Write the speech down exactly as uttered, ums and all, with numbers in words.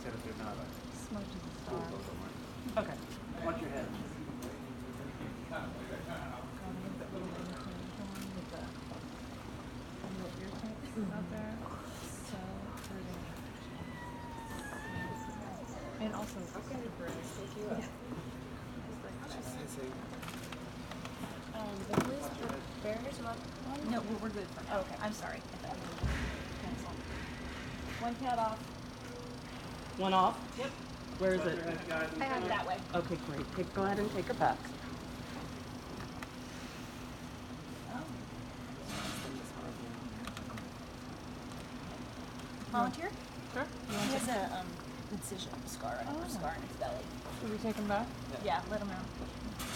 said if they're not a Smudge is a cool star. photo mark. Okay. Watch your head. God, I love that little interchange one with the little ear tips out there. So pretty. And also super bright. Yeah. Um, the list for bears about one? No, we're, we're good for now. Oh, okay, I'm sorry. I thought you were cancel. One count off. One off? Yep. Where is it? I have that way. Okay, great. Take, go ahead and take her back. Volunteer? Sure. He has a um, incision scar, a Oh. scar in his belly. Should we take him back? Yeah, let him know.